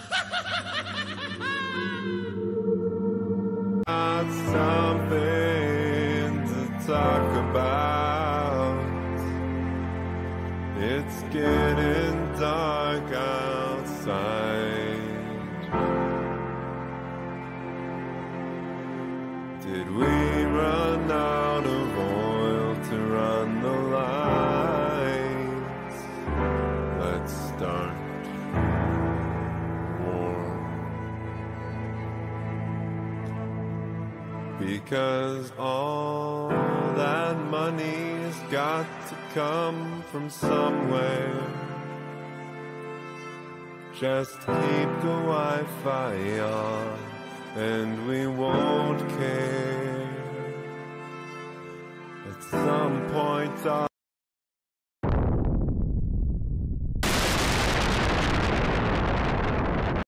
Got something to talk about. It's getting dark outside. Did we run out of oil to run the lights? Let's start war. Because all that money's got to come from somewhere. Just keep the Wi-Fi on and we won't care. At some point